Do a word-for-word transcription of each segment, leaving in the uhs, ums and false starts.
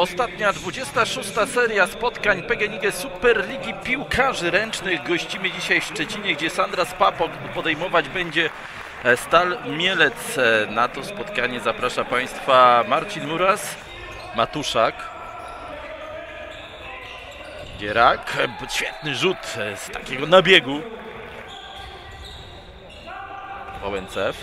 Ostatnia dwudziesta szósta seria spotkań P G N iG Superligi Piłkarzy Ręcznych. Gościmy dzisiaj w Szczecinie, gdzie Sandra Spapok podejmować będzie Stal Mielec. Na to spotkanie zaprasza Państwa Marcin Muras, Matuszak, Gierak. Świetny rzut z takiego nabiegu. Łęcew,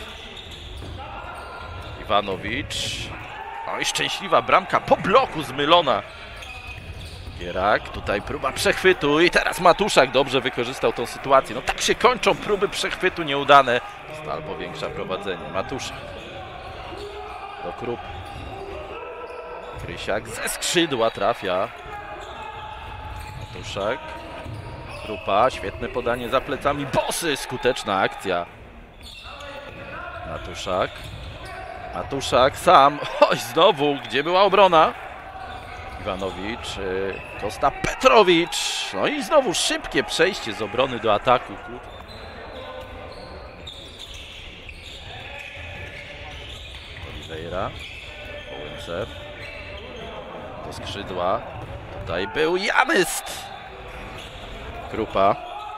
Iwanowicz. Oj, szczęśliwa bramka po bloku zmylona. Gierak, tutaj próba przechwytu i teraz Matuszak dobrze wykorzystał tą sytuację. No tak się kończą próby przechwytu nieudane. Stal powiększa prowadzenie. Matuszak do Krup. Krysiak ze skrzydła trafia. Matuszak, Krupa, świetne podanie za plecami. Bosy, skuteczna akcja. Matuszak. Matuszak sam. Oj, znowu, gdzie była obrona? Iwanowicz, Kosta, Petrowicz. No i znowu szybkie przejście z obrony do ataku. Oliveira, Łęcew, do skrzydła. Tutaj był Janyst. Krupa.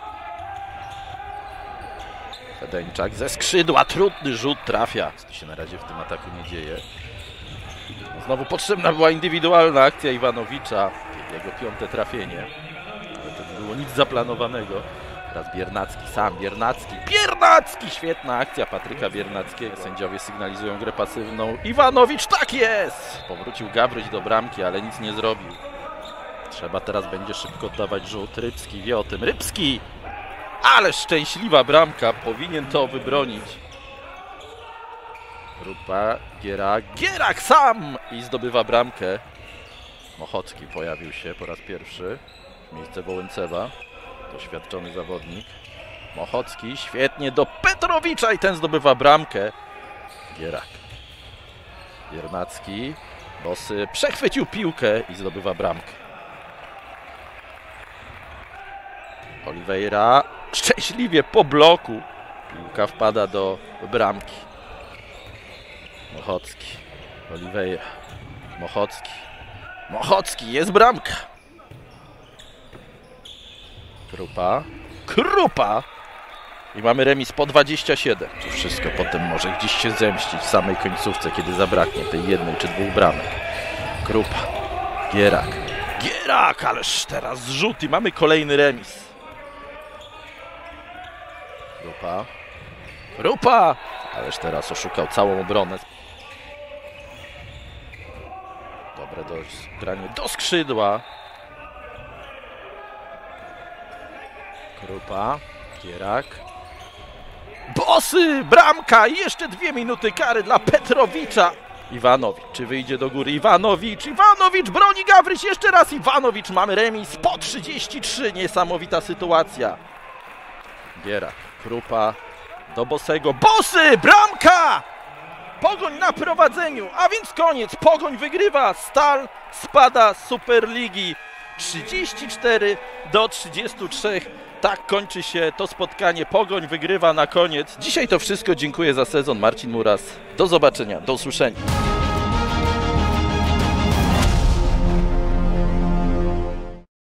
Fedeńczak ze skrzydła, trudny rzut, trafia. Co tu się na razie w tym ataku nie dzieje. Znowu potrzebna była indywidualna akcja Iwanowicza. Jego piąte trafienie. Ale to nie było nic zaplanowanego. Teraz Biernacki, sam Biernacki. Biernacki! Świetna akcja Patryka Biernackiego. Sędziowie sygnalizują grę pasywną. Iwanowicz, tak jest! Powrócił Gabryś do bramki, ale nic nie zrobił. Trzeba teraz będzie szybko oddawać rzut. Rybski wie o tym. Rybski! Ale szczęśliwa bramka, powinien to wybronić. Grupa, Gierak, Gierak sam! I zdobywa bramkę. Mochocki pojawił się po raz pierwszy w miejsce Wołęcewa. Doświadczony zawodnik. Mochocki świetnie do Petrowicza i ten zdobywa bramkę. Gierak. Biernacki. Bosy przechwycił piłkę i zdobywa bramkę. Oliveira. Szczęśliwie po bloku. Piłka wpada do bramki. Mochocki. Oliveira. Mochocki. Mochocki. Jest bramka. Krupa. Krupa. I mamy remis po dwadzieścia siedem. To wszystko potem może gdzieś się zemścić w samej końcówce, kiedy zabraknie tej jednej czy dwóch bramek. Krupa. Gierak. Gierak, ależ teraz zrzut i mamy kolejny remis. Krupa. Krupa! Ależ teraz oszukał całą obronę. Dobre do granie do skrzydła. Krupa. Gierak. Bosy! Bramka! I jeszcze dwie minuty kary dla Petrowicza. Iwanowicz, czy wyjdzie do góry? Iwanowicz! Iwanowicz! Broni Gawryś! Jeszcze raz Iwanowicz! Mamy remis po trzydzieści trzy. Niesamowita sytuacja. Gierak. Krupa do Bosego. Bosy! Bramka! Pogoń na prowadzeniu, a więc koniec. Pogoń wygrywa. Stal spada z Superligi. trzydzieści cztery do trzydziestu trzech. Tak kończy się to spotkanie. Pogoń wygrywa na koniec. Dzisiaj to wszystko. Dziękuję za sezon. Marcin Muras. Do zobaczenia. Do usłyszenia.